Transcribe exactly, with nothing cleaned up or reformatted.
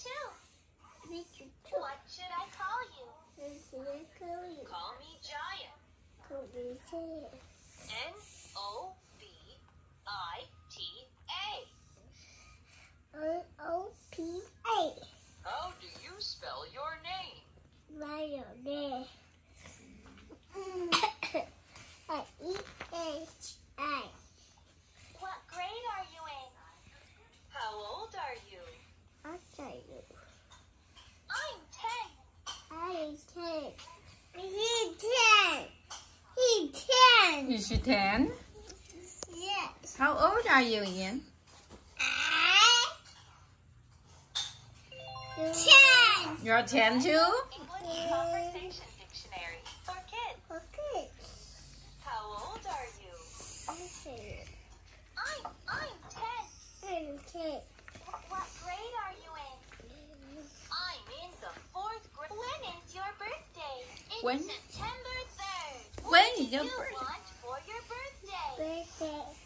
too. Me too. What should I call you? What should I call you? Call me Giant. Call me Giant. N O B I T A. N O P A. How do you spell your name? My name. E H I. What grade are you in? How old are you? I'll tell you. I'm ten. I'm ten. He's ten. He's ten. Is she ten? Yes. How old are you, Ian? Ten. You're ten too? English Conversation Dictionary for kids. Okay. How old are you? Okay. I'm I'm ten. I'm ten. Wh- What grade are you in? I'm in the fourth grade. When is your birthday? It's When? September third. When What is do your you birthday? want for your birthday? Birthday.